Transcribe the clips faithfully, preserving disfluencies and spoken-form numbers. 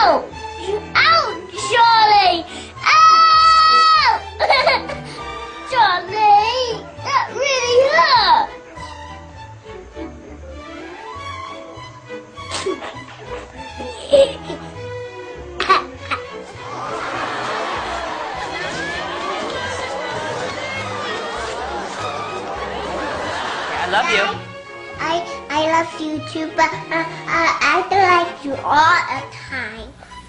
Ow! Ow, Charlie! Ow! Charlie, that really hurt. I love you. I I love you too, but uh, uh, I don't like you all the time.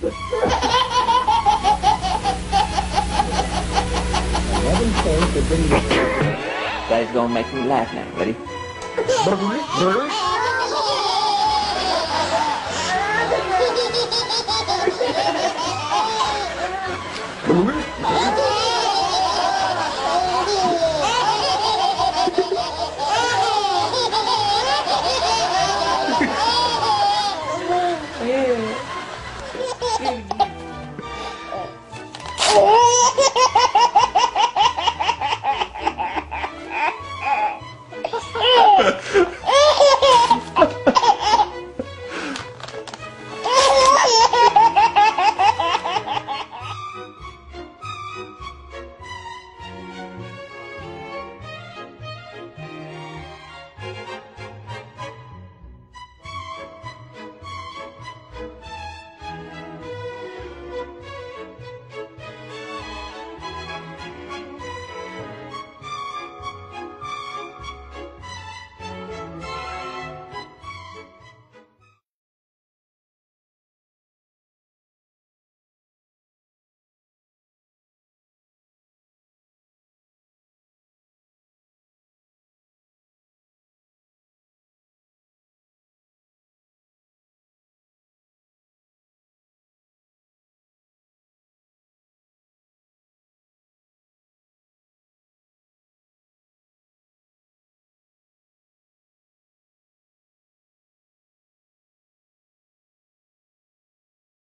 Daddy's gonna make me laugh now. Ready? Yeah.